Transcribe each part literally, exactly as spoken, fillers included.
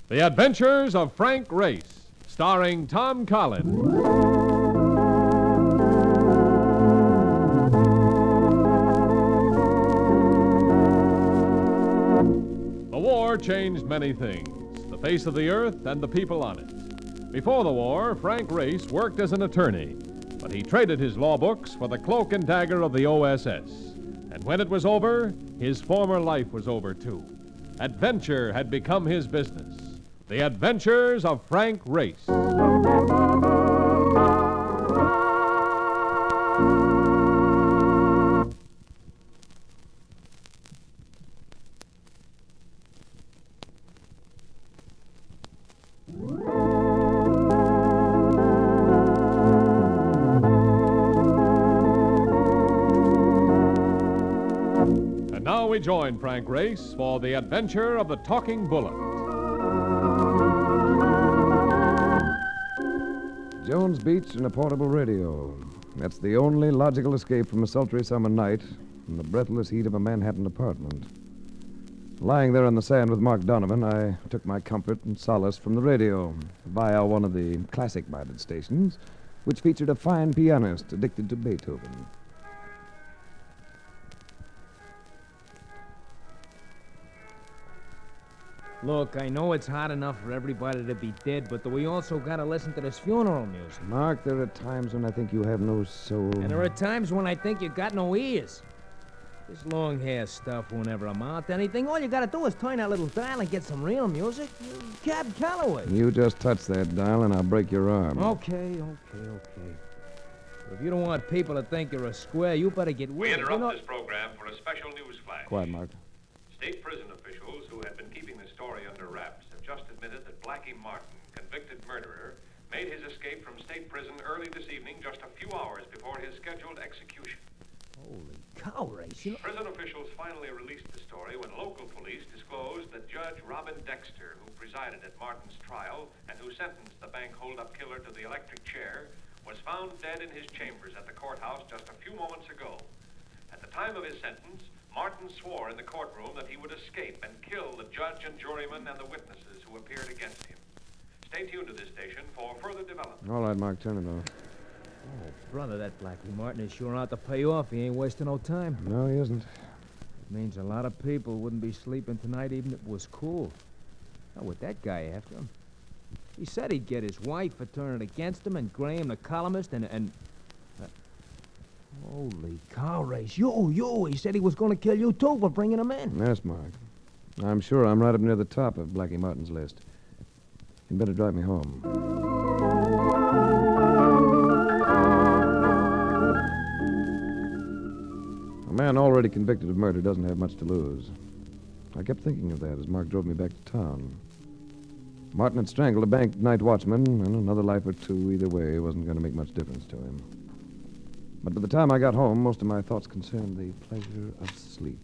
The Adventures of Frank Race, starring Tom Collins. The war changed many things, the face of the earth and the people on it. Before the war, Frank Race worked as an attorney, but he traded his law books for the cloak and dagger of the O S S. And when it was over, his former life was over, too. Adventure had become his business. The Adventures of Frank Race. And now we join Frank Race for the adventure of the Talking Bullet. Jones Beach and a portable radio. That's the only logical escape from a sultry summer night in the breathless heat of a Manhattan apartment. Lying there on the sand with Mark Donovan, I took my comfort and solace from the radio via one of the classic-minded stations, which featured a fine pianist addicted to Beethoven. Look, I know it's hard enough for everybody to be dead, but we also gotta listen to this funeral music. Mark, there are times when I think you have no soul. And there are times when I think you got no ears. This long hair stuff won't ever amount to anything. All you gotta do is turn that little dial and get some real music. Cab Calloway. You just touch that dial and I'll break your arm. Okay, okay, okay. But if you don't want people to think you're a square, you better get with We it. interrupt You know... this program for a special news flash. Quiet, Mark. State prison officials who have been keeping the story under wraps have just admitted that Blackie Martin, convicted murderer, made his escape from state prison early this evening, just a few hours before his scheduled execution. Holy cow, Race. You know... Prison officials finally released the story when local police disclosed that Judge Robin Dexter, who presided at Martin's trial and who sentenced the bank hold-up killer to the electric chair, was found dead in his chambers at the courthouse just a few moments ago. At the time of his sentence, Martin swore in the courtroom that he would escape and kill the judge and jurymen and the witnesses who appeared against him. Stay tuned to this station for further development. All right, Mark, turn it off. Oh, brother, that Blackie Martin is sure out to pay off. He ain't wasting no time. No, he isn't. It means a lot of people wouldn't be sleeping tonight even if it was cool. Now, with that guy after him, he said he'd get his wife for turning against him, and Graham, the columnist, and... and uh, holy cow, Race. You, you. He said he was going to kill you, too, for bringing him in. Yes, Mark. I'm sure I'm right up near the top of Blackie Martin's list. You'd better drive me home. A man already convicted of murder doesn't have much to lose. I kept thinking of that as Mark drove me back to town. Martin had strangled a bank night watchman, and another life or two either way wasn't going to make much difference to him. But by the time I got home, most of my thoughts concerned the pleasure of sleep.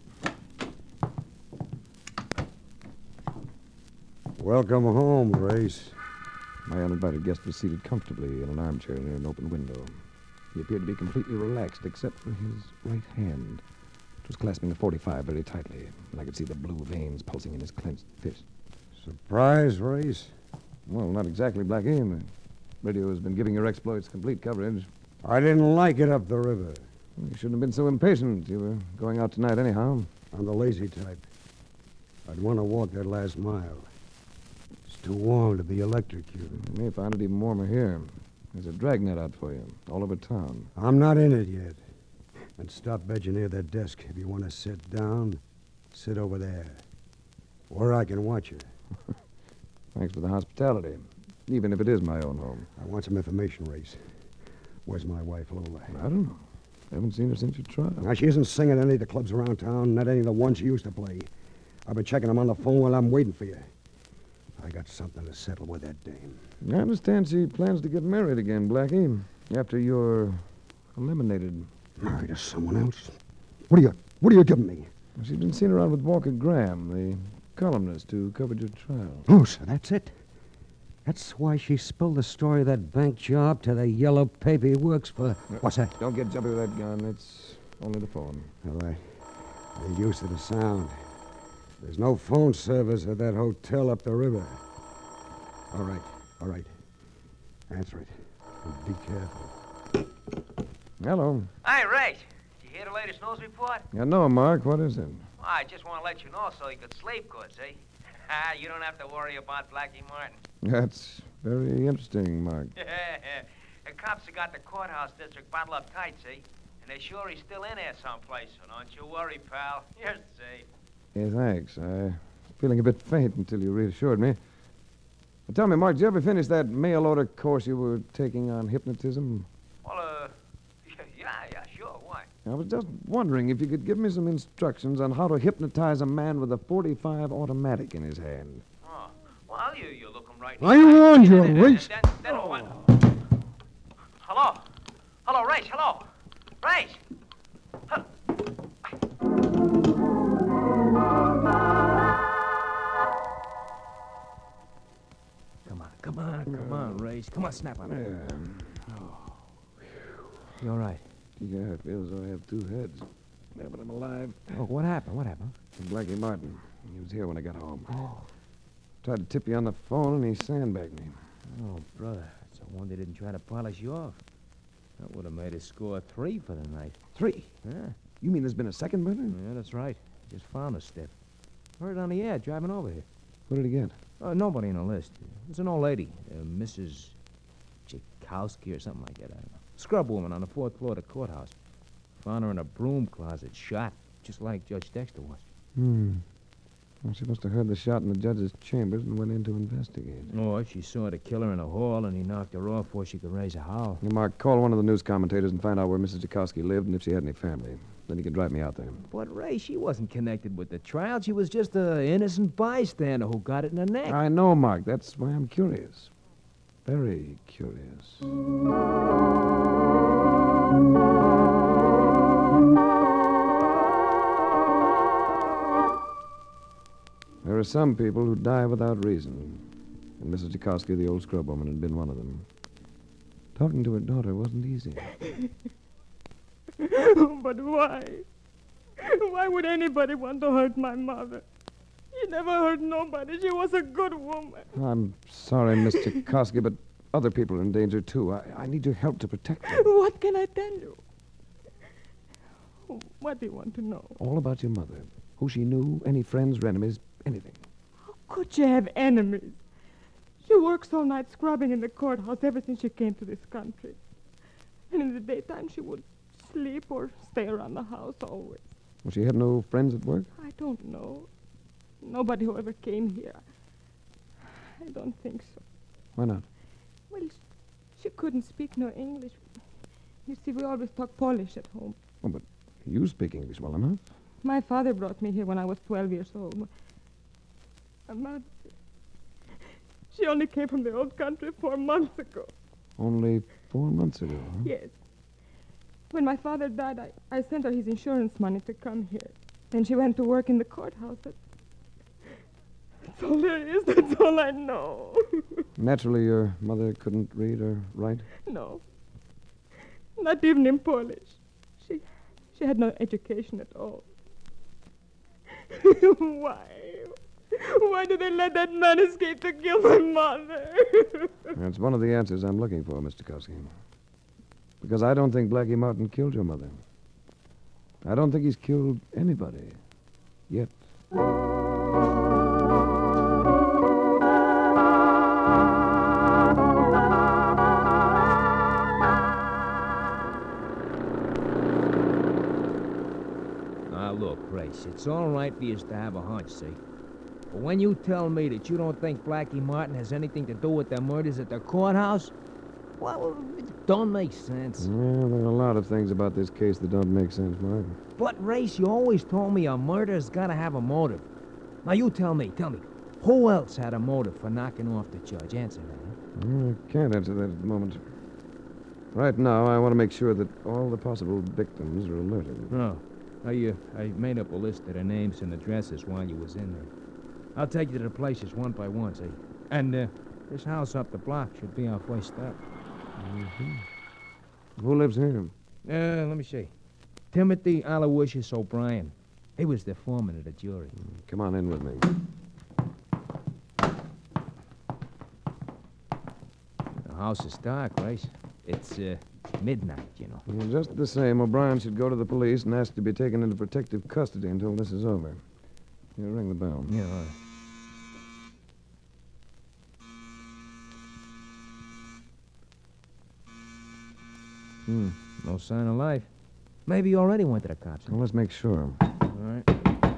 Welcome home, Race. My uninvited guest was seated comfortably in an armchair near an open window. He appeared to be completely relaxed, except for his right hand. It was clasping a forty-five very tightly, and I could see the blue veins pulsing in his clenched fist. Surprise, Race? Well, not exactly, Blackie. The radio has been giving your exploits complete coverage. I didn't like it up the river. You shouldn't have been so impatient. You were going out tonight anyhow. I'm the lazy type. I'd want to walk that last mile. It's too warm to be electrocuted. You may find it even warmer here. There's a dragnet out for you, all over town. I'm not in it yet. And stop bedging near that desk. If you want to sit down, sit over there. Where I can watch you. Thanks for the hospitality, even if it is my own home. I want some information, Race. Where's my wife, Lola? I don't know. I haven't seen her since your trial. Now, she isn't singing at any of the clubs around town, not any of the ones she used to play. I've been checking them on the phone while I'm waiting for you. I got something to settle with that dame. I understand she plans to get married again, Blackie, after you're eliminated. Married to someone else? What are you, what are you giving me? She's been seen around with Walker Graham, the columnist who covered your trial. Oh, so that's it? That's why she spilled the story of that bank job to the yellow paper he works for. What's that? Don't get jumpy with that gun. It's only the phone. All right. They're used to the sound. There's no phone service at that hotel up the river. All right, all right. Answer it. And be careful. Hello. Hey, Ray. Did you hear the latest news report? Yeah, no, Mark. What is it? Well, I just want to let you know so you could sleep good, see? You don't have to worry about Blackie Martin. That's very interesting, Mark. The cops have got the courthouse district bottled up tight, see? And they're sure he's still in there someplace, so don't you worry, pal. You're safe. Yeah, thanks. I was feeling a bit faint until you reassured me. But tell me, Mark, did you ever finish that mail order course you were taking on hypnotism? Well, uh, yeah, yeah, sure. Why? I was just wondering if you could give me some instructions on how to hypnotize a man with a forty-five automatic in his hand. Oh, well, you, you look him right. I warned you, Race. Then, then, then, what? Hello? Hello, Race, hello. Race! Huh. Come on, come on, come on, Race. Come on, snap on it. Yeah. You all right? Yeah, it feels as though I have two heads. Yeah, but I'm alive. Oh, what happened? What happened? Blackie Martin. He was here when I got home. Oh. Tried to tip you on the phone, and he sandbagged me. Oh, brother. It's a wonder they didn't try to polish you off. That would have made us score three for the night. Three? Yeah. You mean there's been a second murder? Yeah, that's right. Just found a stiff. Heard it on the air driving over here. What did he get? Uh, nobody in the list. It was an old lady, uh, Missus Tchaikovsky or something like that. I don't know. Scrub woman on the fourth floor of the courthouse. Found her in a broom closet, shot, just like Judge Dexter was. Hmm. Well, she must have heard the shot in the judge's chambers and went in to investigate. Oh, she saw the killer in the hall, and he knocked her off before she could raise a howl. Now, Mark, call one of the news commentators and find out where Missus Tchaikovsky lived and if she had any family. Then you can drive me out there. But, Ray, she wasn't connected with the trial. She was just an innocent bystander who got it in the neck. I know, Mark. That's why I'm curious. Very curious. There are some people who die without reason. And Missus Tchaikovsky, the old scrub woman, had been one of them. Talking to her daughter wasn't easy. But why? Why would anybody want to hurt my mother? She never hurt nobody. She was a good woman. I'm sorry, Miss Tchaikovsky, but other people are in danger, too. I, I need your help to protect them. What can I tell you? What do you want to know? All about your mother. Who she knew, any friends or enemies, anything. How could she have enemies? She works all night scrubbing in the courthouse ever since she came to this country. And in the daytime, she would sleep or stay around the house always. Well, she had no friends at work? I don't know. Nobody who ever came here. I don't think so. Why not? Well, she couldn't speak no English. You see, we always talk Polish at home. Oh, but you speak English well enough. My father brought me here when I was twelve years old. And Mother, she only came from the old country four months ago. Only four months ago, huh? Yes. When my father died, I, I sent her his insurance money to come here. Then she went to work in the courthouse. That, that's all there is. That's all I know. Naturally, your mother couldn't read or write? No. Not even in Polish. She, she had no education at all. Why? Why did they let that man escape to kill my mother? That's one of the answers I'm looking for, Mister Tchaikovsky. Because I don't think Blackie Martin killed your mother. I don't think he's killed anybody. Yet. Now, look, Grace, it's all right for you to have a hunch, see? But when you tell me that you don't think Blackie Martin has anything to do with the murders at the courthouse, well, it don't make sense. Well, there are a lot of things about this case that don't make sense, Mark. But, Race, you always told me a murder's got to have a motive. Now, you tell me, tell me, who else had a motive for knocking off the judge? Answer that, huh? Well, I can't answer that at the moment. Right now, I want to make sure that all the possible victims are alerted. Oh. I, uh, I made up a list of their names and addresses while you was in there. I'll take you to the places one by one, see? And, uh, this house up the block should be our first stop. Mm-hmm. Who lives here? Uh, let me see. Timothy Aloysius O'Brien. He was the foreman of the jury. Come on in with me. House is dark, Race. It's, uh, midnight, you know. Well, just the same, O'Brien should go to the police and ask to be taken into protective custody until this is over. You ring the bell. Yeah, all right. Hmm, no sign of life. Maybe he already went to the cops. Well, let's make sure. All right.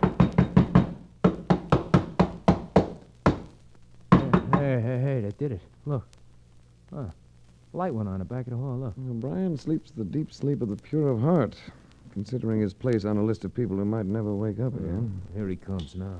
Hey, hey, hey, they did it. Look. Huh. Light went on in the back of the hall, look. O'Brien sleeps the deep sleep of the pure of heart, considering his place on a list of people who might never wake up again. Here he comes now.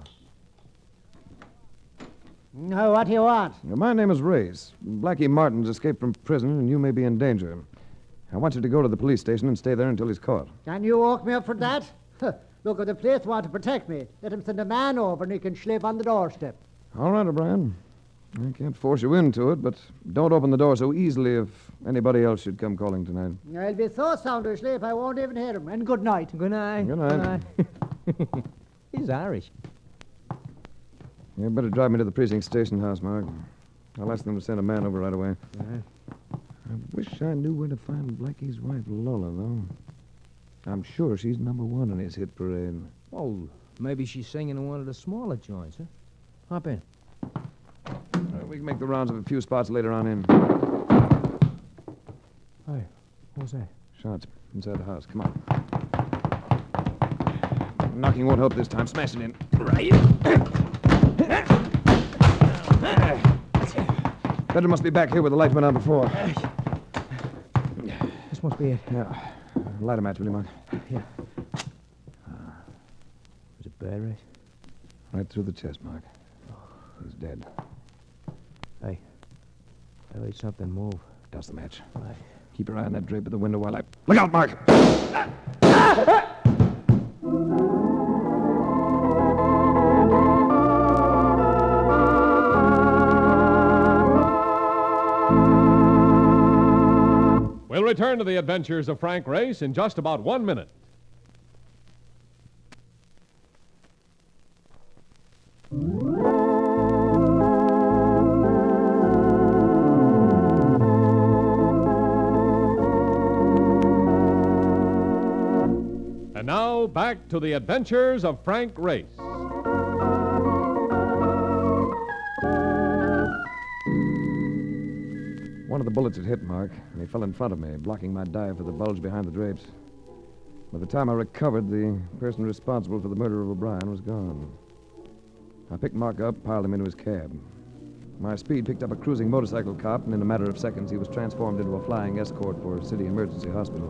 No, what do you want? Now, my name is Race. Blackie Martin's escaped from prison, and you may be in danger. I want you to go to the police station and stay there until he's caught. Can you walk me up for that? Huh. Look, if the police want to protect me, let him send a man over and he can sleep on the doorstep. All right, O'Brien. I can't force you into it, but don't open the door so easily if anybody else should come calling tonight. I'll be so sound asleep I won't even hear him. And good night. Good night. Good night. Good night. He's Irish. You better drive me to the precinct station house, Mark. I'll ask them to send a man over right away. Uh-huh. I wish I knew where to find Blackie's wife, Lola, though. I'm sure she's number one in his hit parade. Oh, maybe she's singing in one of the smaller joints, huh? Hop in. Uh, we can make the rounds of a few spots later on in. Hey, what's that? Shots inside the house. Come on. Knocking won't help this time. Smash it in. Right. Better must be back here where the light went on before. This must be it. Yeah. Light a match, will you, Mark? Yeah. Was it bad, Race? Right through the chest, Mark. He's dead. Hey. I heard something move. Douse the match. Right. Keep your eye on that drape at the window while I... Look out, Mark! We'll return to the adventures of Frank Race in just about one minute. And now, back to the adventures of Frank Race. One of the bullets had hit Mark, and he fell in front of me, blocking my dive for the bulge behind the drapes. By the time I recovered, the person responsible for the murder of O'Brien was gone. I picked Mark up, piled him into his cab. My speed picked up a cruising motorcycle cop, and in a matter of seconds, he was transformed into a flying escort for City Emergency Hospital.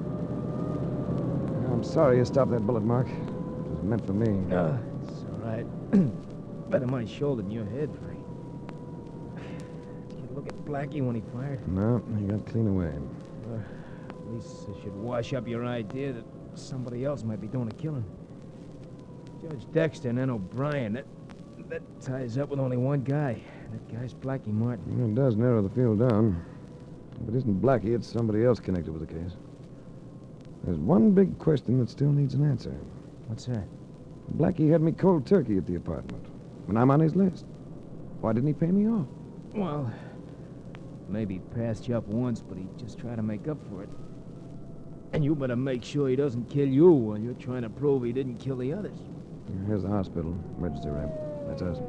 I'm sorry you stopped that bullet, Mark. It was meant for me. Uh, it's all right. Better my shoulder than your head, Frank. Did you look at Blackie when he fired? No, he got clean away. Uh, at least it should wash up your idea that somebody else might be doing the killing. Judge Dexter and then O'Brien, that, that ties up with only one guy. That guy's Blackie Martin. It does narrow the field down. If it isn't Blackie, it's somebody else connected with the case. There's one big question that still needs an answer. What's that? Blackie had me cold turkey at the apartment when I'm on his list. Why didn't he pay me off? Well, maybe he passed you up once, but he just tried to make up for it. And you better make sure he doesn't kill you while you're trying to prove he didn't kill the others. Here's the hospital. Emergency ramp. That's us.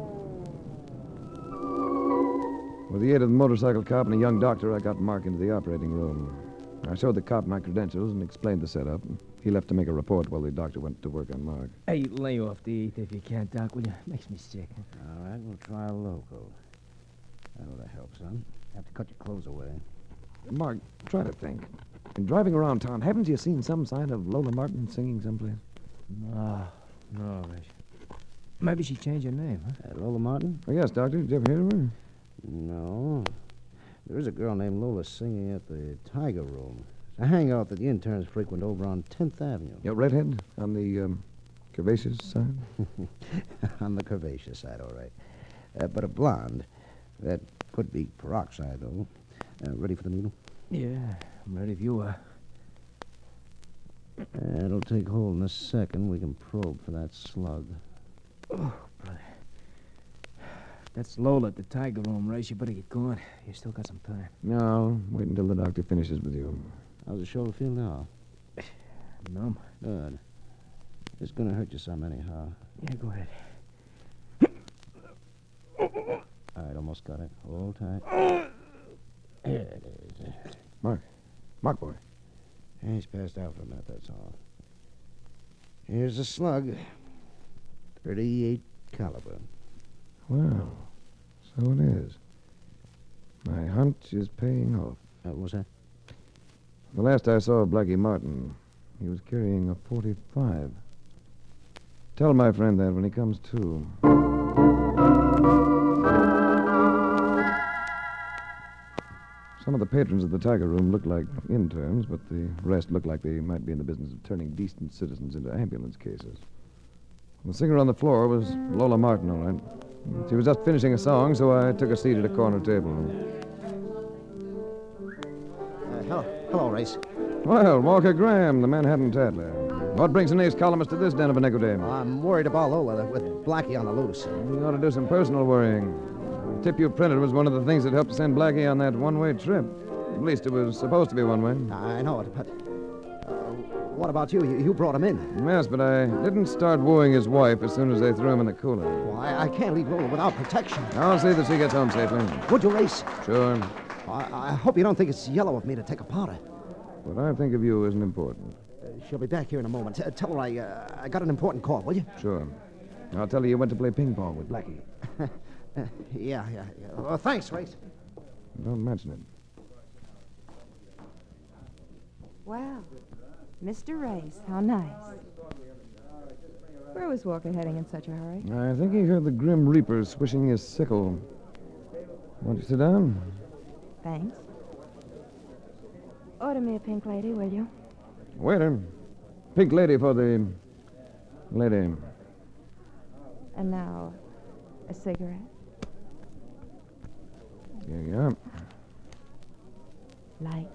With the aid of the motorcycle cop and a young doctor, I got Mark into the operating room. I showed the cop my credentials and explained the setup. He left to make a report while the doctor went to work on Mark. Hey, lay off the eat if you can, Doc, will you? Makes me sick. All right, we'll try a local. That ought to help, son. Have to cut your clothes away. Mark, try to think. In driving around town, haven't you seen some sign of Lola Martin singing someplace? No, no, Rich. Maybe she changed her name, huh? Uh, Lola Martin? Oh, yes, Doctor. Did you ever hear of her? No. There is a girl named Lola singing at the Tiger Room. It's a hangout that the interns frequent over on tenth Avenue. Yeah, redhead on the um, curvaceous side? On the curvaceous side, all right. Uh, but a blonde. That could be peroxide, though. Uh, ready for the needle? Yeah, I'm ready if you are. Uh, it'll take hold in a second. We can probe for that slug. Oh, brother. That's Lola at the Tiger Room, Race. You better get going. You still got some time. No, wait until the doctor finishes with you. How's the shoulder feel now? Numb. Good. It's gonna hurt you some anyhow. Yeah, go ahead. All right, almost got it. Hold tight. There it is. Mark. Mark, boy. He's passed out for a minute, that's all. Here's a slug. thirty-eight caliber. Well, so it is. My hunch is paying off. Uh, what was that? The last I saw of Blackie Martin, he was carrying a forty-five. Tell my friend that when he comes to. Some of the patrons of the Tiger Room looked like interns, but the rest looked like they might be in the business of turning decent citizens into ambulance cases. The singer on the floor was Lola Martin, all right. She was just finishing a song, so I took a seat at a corner table. Uh, hello, hello, Race. Well, Walker Graham, the Manhattan Tattler. What brings an ace columnist to this den of a nicotine? I'm worried about Lola with Blackie on the loose. You ought to do some personal worrying. The tip you printed was one of the things that helped to send Blackie on that one-way trip. At least it was supposed to be one way. I know it, but uh, what about you? you? You brought him in. Yes, but I didn't start wooing his wife as soon as they threw him in the cooler. Well, I, I can't leave Lola without protection. I'll see that she gets home safely. Would you, Race? Sure. I, I hope you don't think it's yellow of me to take a powder. What I think of you isn't important. Uh, she'll be back here in a moment. T- tell her I, uh, I got an important call, will you? Sure. I'll tell her you went to play ping pong with Blackie. uh, yeah, yeah, yeah. Well, thanks, Race. Don't mention it. Wow. Mister Race, how nice. Where was Walker heading in such a hurry? I think he heard the Grim Reaper swishing his sickle. Want to sit down? Thanks. Order me a pink lady, will you? Waiter. Pink lady for the lady. And now, a cigarette. Here you are. Light.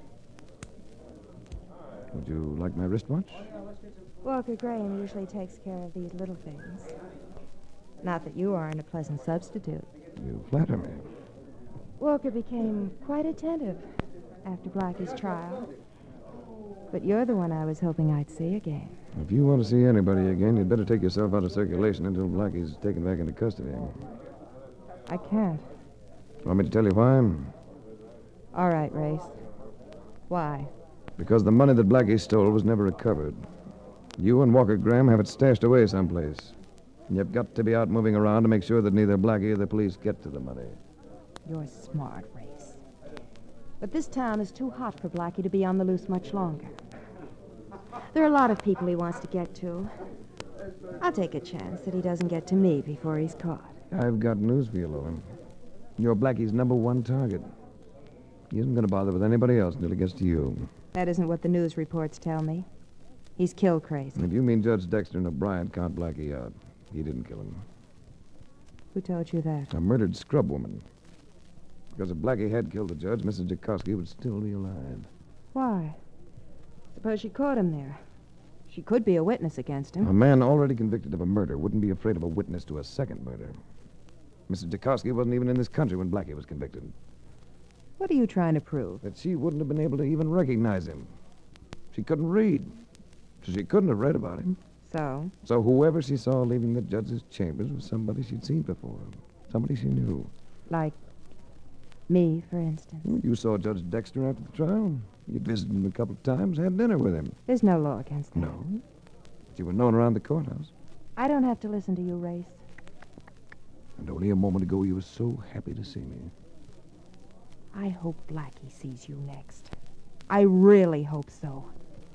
Would you like my wristwatch? Walker Graham usually takes care of these little things. Not that you aren't a pleasant substitute. You flatter me. Walker became quite attentive after Blackie's trial. But you're the one I was hoping I'd see again. If you want to see anybody again, you'd better take yourself out of circulation until Blackie's taken back into custody. I can't. Want me to tell you why? All right, Race. Why? Because the money that Blackie stole was never recovered. You and Walker Graham have it stashed away someplace. You've got to be out moving around to make sure that neither Blackie or the police get to the money. You're smart, Race. But this town is too hot for Blackie to be on the loose much longer. There are a lot of people he wants to get to. I'll take a chance that he doesn't get to me before he's caught. I've got news for you, Lola. You're Blackie's number one target. He isn't going to bother with anybody else until he gets to you. That isn't what the news reports tell me. He's kill crazy. If you mean Judge Dexter and O'Brien count Blackie out, he didn't kill him. Who told you that? A murdered scrub woman. Because if Blackie had killed the judge, Missus Jackowski would still be alive. Why? Suppose she caught him there. She could be a witness against him. A man already convicted of a murder wouldn't be afraid of a witness to a second murder. Missus Jackowski wasn't even in this country when Blackie was convicted. What are you trying to prove? That she wouldn't have been able to even recognize him. She couldn't read. So she couldn't have read about him. So? So whoever she saw leaving the judge's chambers was somebody she'd seen before. Somebody she knew. Like me, for instance. You saw Judge Dexter after the trial. You'd visited him a couple of times, had dinner with him. There's no law against that. No. But you were known around the courthouse. I don't have to listen to you, Race. And only a moment ago you were so happy to see me. I hope Blackie sees you next. I really hope so.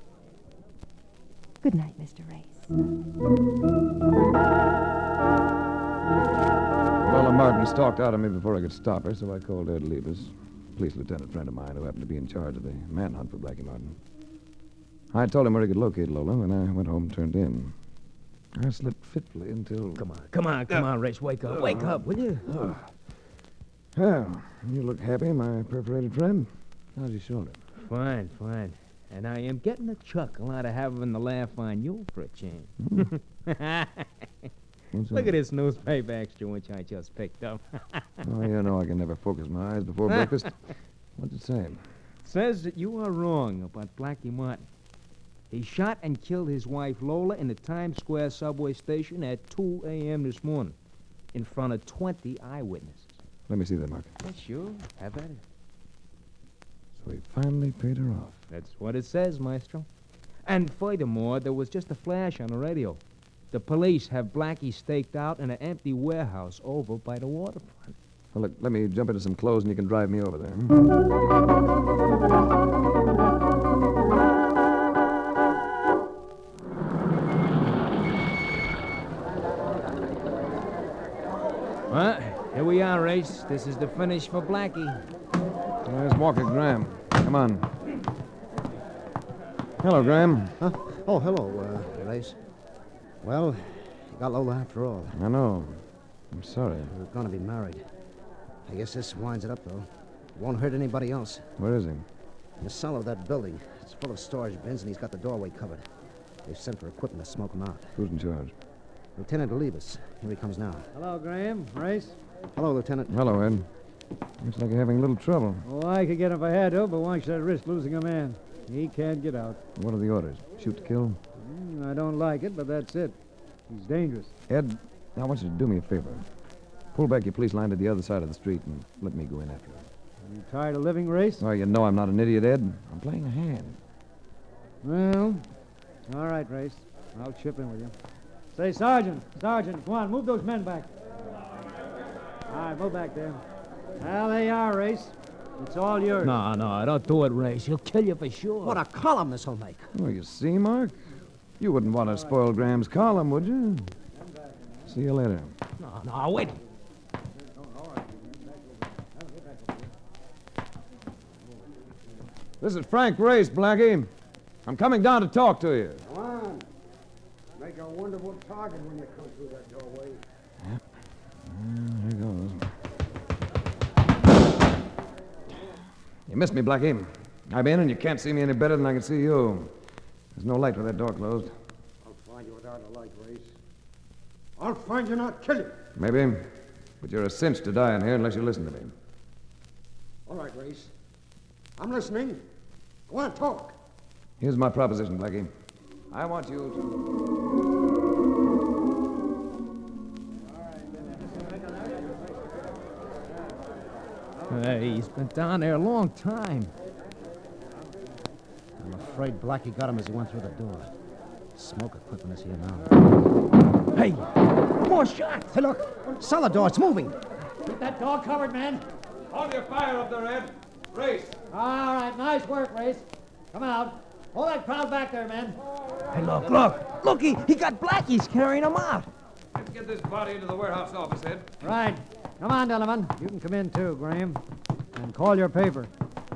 Good night, Mister Race. Lola Martin stalked out of me before I could stop her, so I called Ed Levis, police lieutenant friend of mine who happened to be in charge of the manhunt for Blackie Martin. I told him where he could locate Lola, and I went home and turned in. I slept fitfully until... Come on, come on, come on, Race. Wake up, wake up, will you? Uh, well, you look happy, my perforated friend. How's your shoulder? Fine, fine. And I am getting a chuckle out of having the laugh on you for a change. Mm. What's Look that? at this newspaper extra which I just picked up. Oh, you know I can never focus my eyes before breakfast. What's it say? Says that you are wrong about Blackie Martin. He shot and killed his wife Lola in the Times Square subway station at two a.m. this morning in front of twenty eyewitnesses. Let me see that, Mark. Yeah, sure. Have at it. So he finally paid her off. That's what it says, Maestro. And furthermore, there was just a flash on the radio. The police have Blackie staked out in an empty warehouse over by the waterfront. Well, look, let me jump into some clothes and you can drive me over there. Well, here we are, Race. This is the finish for Blackie. There's Walker Graham. Come on. Hello, Graham. Huh? Oh, hello, uh, Race. Well, you got Lola after all. I know. I'm sorry. We're going to be married. I guess this winds it up, though. Won't hurt anybody else. Where is he? In the cellar of that building. It's full of storage bins, and he's got the doorway covered. They've sent for equipment to smoke him out. Who's in charge? Lieutenant Olivas. Here he comes now. Hello, Graham. Race? Hello, Lieutenant. Hello, Ed. Looks like you're having a little trouble. Oh, I could get him if I had to, but why should I risk losing a man? He can't get out. What are the orders? Shoot to kill? Mm, I don't like it, but that's it. He's dangerous. Ed, I want you to do me a favor. Pull back your police line to the other side of the street and let me go in after him. Are you tired of living, Race? Oh, you know I'm not an idiot, Ed. I'm playing a hand. Well, all right, Race. I'll chip in with you. Say, Sergeant, Sergeant, come on, move those men back. All right, move back there. Well, there you are, Race. It's all yours. No, no, don't do it, Race. He'll kill you for sure. What a column this will make. Oh, you see, Mark? You wouldn't want to spoil Graham's column, would you? See you later. No, no, wait. This is Frank Race, Blackie. I'm coming down to talk to you. Come on. Make a wonderful target when you come through that doorway. Yep. Uh, here goes. You missed me, Blackie. I'm in, and you can't see me any better than I can see you. There's no light with that door closed. I'll find you without a light, Race. I'll find you and I'll kill you. Maybe. But you're a cinch to die in here unless you listen to me. All right, Race. I'm listening. Go on, talk. Here's my proposition, Blackie. I want you to... Hey, he's been down there a long time. I'm afraid Blackie got him as he went through the door. Smoke equipment is here now. Hey, more shots. Hey, look. Cellar door, it's moving. Keep that door covered, man. Hold your fire up there, Ed. Race. All right, nice work, Race. Come out. Hold that crowd back there, man. Hey, look, look. Look, he, he got Blackie's carrying him out. Let's get this body into the warehouse office, Ed. Right. Come on, Donovan. You can come in, too, Graham. And call your paper.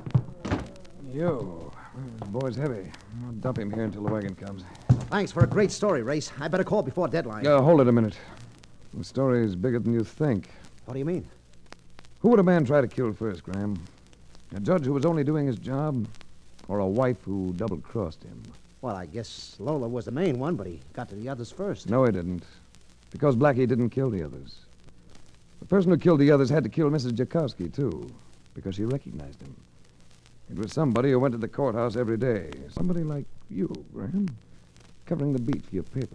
Yo, this boy's heavy. I'll dump him here until the wagon comes. Thanks for a great story, Race. I better call before deadline. Uh, hold it a minute. The story's bigger than you think. What do you mean? Who would a man try to kill first, Graham? A judge who was only doing his job, or a wife who double-crossed him? Well, I guess Lola was the main one, but he got to the others first. No, he didn't. Because Blackie didn't kill the others. The person who killed the others had to kill Missus Jakowski, too, because she recognized him. It was somebody who went to the courthouse every day. Somebody like you, Graham, covering the beat for your paper.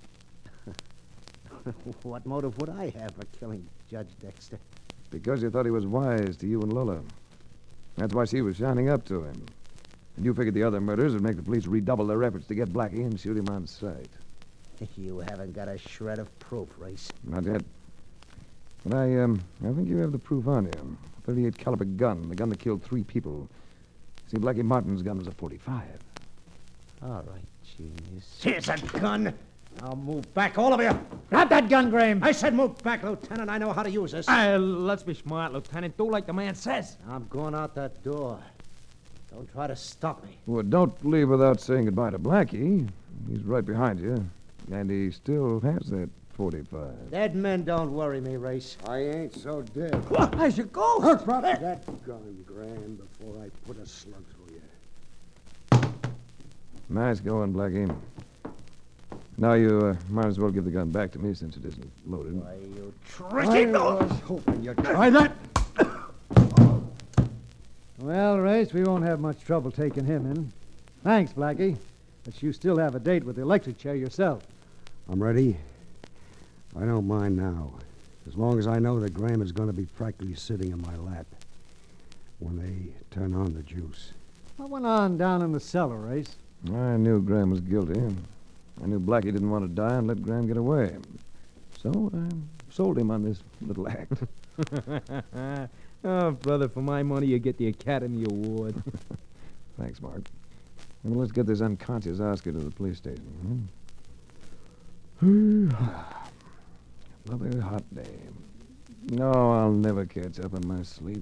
What motive would I have for killing Judge Dexter? Because you thought he was wise to you and Lola. That's why she was shining up to him. And you figured the other murders would make the police redouble their efforts to get Blackie and shoot him on sight. You haven't got a shred of proof, Race. Not yet. But I, um, I think you have the proof on you. A thirty-eight caliber gun, the gun that killed three people. See, Blackie Martin's gun was a forty-five. All right, genius. Here's a gun. Now move back, all of you. Grab that gun, Graham. I said move back, Lieutenant. I know how to use this. Uh, let's be smart, Lieutenant. Do like the man says. I'm going out that door. Don't try to stop me. Well, don't leave without saying goodbye to Blackie. He's right behind you. And he still has that forty-five. Dead men don't worry me, Race. I ain't so dead. What? As you go. Drop that gun, Graham, before I put a slug through you. Nice going, Blackie. Now you uh, might as well give the gun back to me since it isn't loaded. Why, you tricky was hoping you'd Try that! Well, Race, we won't have much trouble taking him in. Thanks, Blackie. But you still have a date with the electric chair yourself. I'm ready. I don't mind now, as long as I know that Graham is going to be practically sitting in my lap when they turn on the juice. What went on down in the cellar, Race? I knew Graham was guilty. I knew Blackie didn't want to die and let Graham get away. So I sold him on this little act. Oh, brother, for my money, you get the Academy Award. Thanks, Mark. Well, let's get this unconscious Oscar to the police station. Hmm? Another hot day. No, I'll never catch up in my sleep.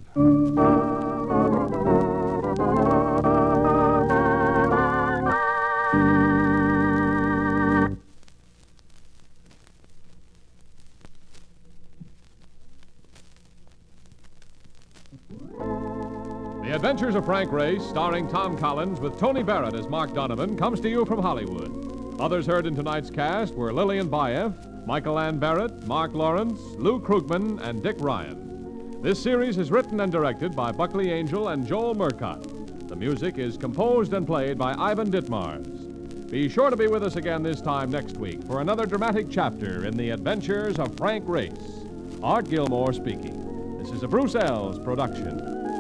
The Adventures of Frank Race, starring Tom Collins with Tony Barrett as Mark Donovan, comes to you from Hollywood. Others heard in tonight's cast were Lillian Baeff, Michael Ann Barrett, Mark Lawrence, Lou Krugman, and Dick Ryan. This series is written and directed by Buckley Angel and Joel Murcott. The music is composed and played by Ivan Ditmars. Be sure to be with us again this time next week for another dramatic chapter in the Adventures of Frank Race. Art Gilmore speaking. This is a Bruce Ells production.